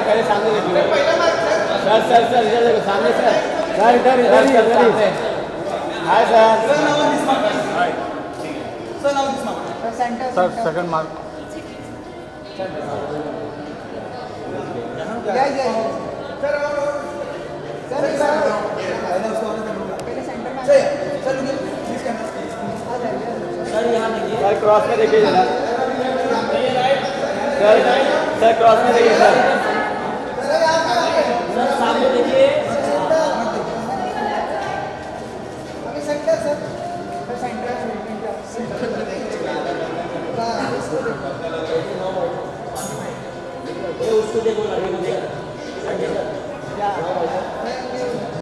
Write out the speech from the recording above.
पहले सामने देखिए सर इधर देखो सामने सर इधर hi sir second mark sir cross में देखिए जरा सर क्रॉस में देखिए सर सामने देखिए उसको देखो